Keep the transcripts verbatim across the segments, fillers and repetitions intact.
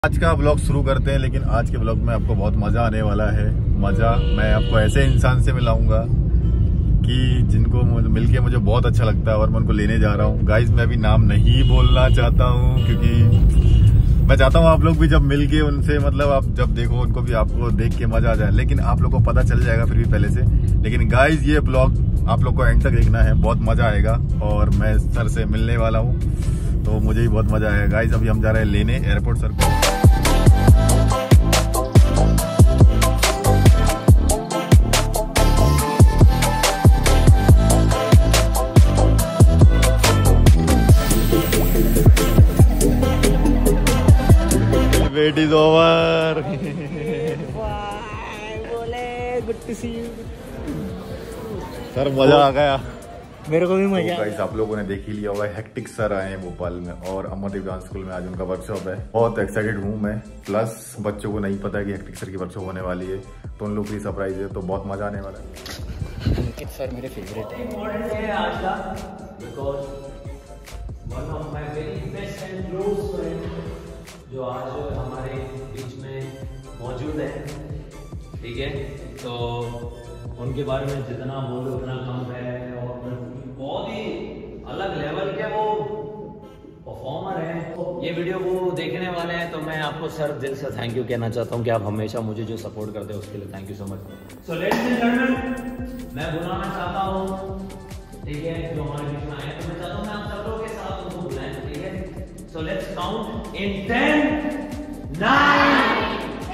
आज का ब्लॉग शुरू करते हैं, लेकिन आज के ब्लॉग में आपको बहुत मजा आने वाला है। मजा मैं आपको ऐसे इंसान से मिलाऊंगा कि जिनको मिलके मुझे बहुत अच्छा लगता है और मैं उनको लेने जा रहा हूँ। गाइस मैं अभी नाम नहीं बोलना चाहता हूँ क्योंकि मैं चाहता हूँ आप लोग भी जब मिलके उनसे मतलब आप जब देखो उनको भी आपको देख के मजा आ जाए, लेकिन आप लोग को पता चल जाएगा फिर भी पहले से। लेकिन गाइस ये ब्लॉग आप लोग को एंड तक देखना है, बहुत मजा आएगा और मैं सर से मिलने वाला हूँ तो मुझे भी बहुत मजा आएगा। गाइस अभी हम जा रहे हैं लेने एयरपोर्ट सर को। Wait is over. बोले good to see you sir, मजा आ गया। मेरे को भी मजा। तो गाइस आप लोगों ने देख ही लिया होगा, हेक्टिक सर आए हैं भोपाल में और अमरदीप डांस स्कूल में आज उनका वर्कशॉप है। बहुत एक्साइटेड हूँ मैं, प्लस बच्चों को नहीं पता है कि हेक्टिक सर की वर्कशॉप होने वाली है तो उन लोग की सरप्राइज है, तो बहुत मजा आने वाला है। अंकित सर मेरे फेवरेट है। इम्पोर्टेंट है आज का because one of my very best and close friend जो आज हमारे बीच में मौजूद है, ठीक है। तो उनके बारे में जितना बोलो उतना कम है और बहुत ही अलग लेवल के वो परफॉर्मर हैं। तो ये वीडियो वो देखने वाले हैं तो मैं आपको सर दिल से थैंक यू कहना चाहता हूँ कि आप हमेशा मुझे जो सपोर्ट करते हैं उसके लिए thank you so much. So ladies and gentleman, मैं बुलाना चाहता हूँ, ठीक है, जो हमारे बीच में आए तो मैं चाहता हूँ मैं आप सब लोगों के साथ उनको बुलाएं, ठीक है। So let's count in ten nine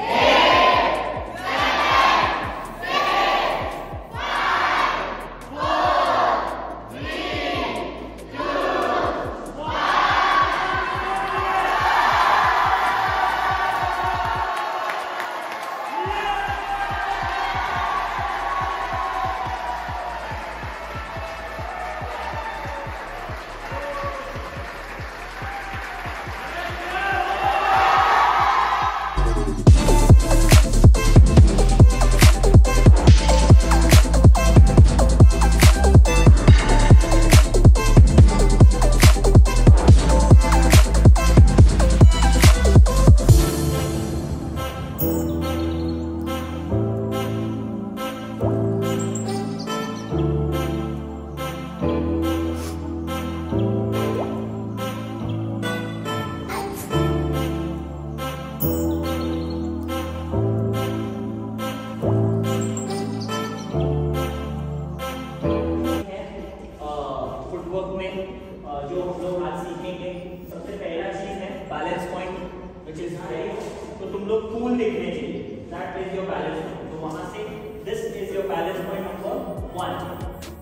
जो हम लोग आज सीखेंगे। सबसे पहला चीज है balance point which is height. तो तुम लोग पूल देखने चाहिए, that is your balance point. तो वहां से this is your balance point number one.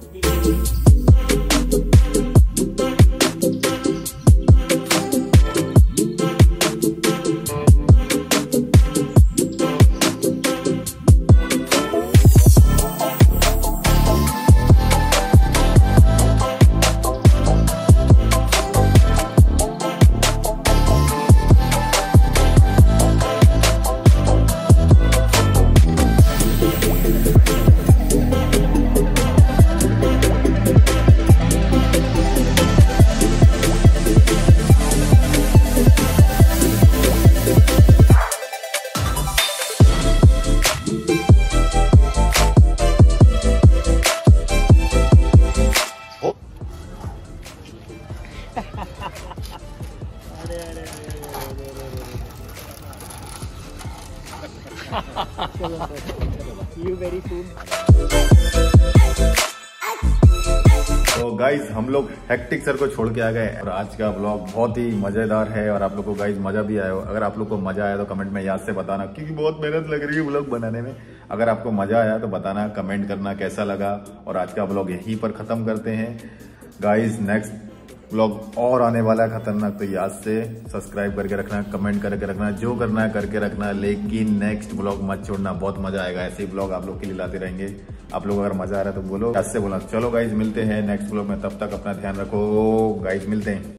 You very soon. तो गाइज हम लोग हेक्टिक सर को छोड़ के आ गए और आज का ब्लॉग बहुत ही मजेदार है और आप लोग को गाइज मजा भी आया हो। अगर आप लोग को मजा आया तो कमेंट में याद से बताना, क्योंकि बहुत मेहनत लग रही है ब्लॉग बनाने में। अगर आपको मजा आया तो बताना, कमेंट करना कैसा लगा। और आज का ब्लॉग यहीं पर खत्म करते हैं गाइज। नेक्स्ट ब्लॉग और आने वाला है खतरनाक, तो याद से सब्सक्राइब करके रखना, कमेंट करके रखना, जो करना है करके रखना, लेकिन नेक्स्ट ब्लॉग मत छोड़ना, बहुत मजा आएगा। ऐसे ही ब्लॉग आप लोग के लिए लाते रहेंगे। आप लोग अगर मजा आ रहा है तो बोलो, याद से बोला। चलो गाइज मिलते हैं नेक्स्ट ब्लॉग में, तब तक अपना ध्यान रखो गाइज, मिलते हैं।